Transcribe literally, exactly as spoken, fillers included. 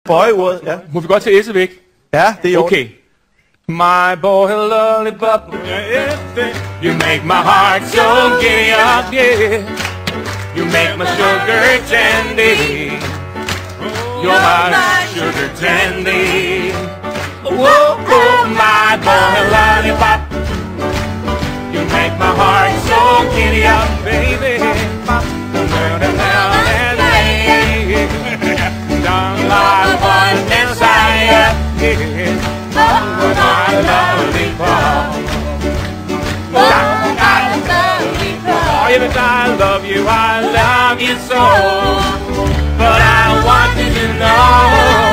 Bøje ordet, ja. Må vi godt tage S'et væk? Ja, det er jo. Okay. My boy lollipop, you make my heart so giddy up, yeah. You make my sugar candy. You're my sugar candy. Whoa, oh, my boy lollipop, you make my heart so giddy up, baby. Where the hell is me? Down my one desire, yeah. Oh, my lollipop. Oh, my lollipop. Oh, yes, I love you, I love you so. But I want you to know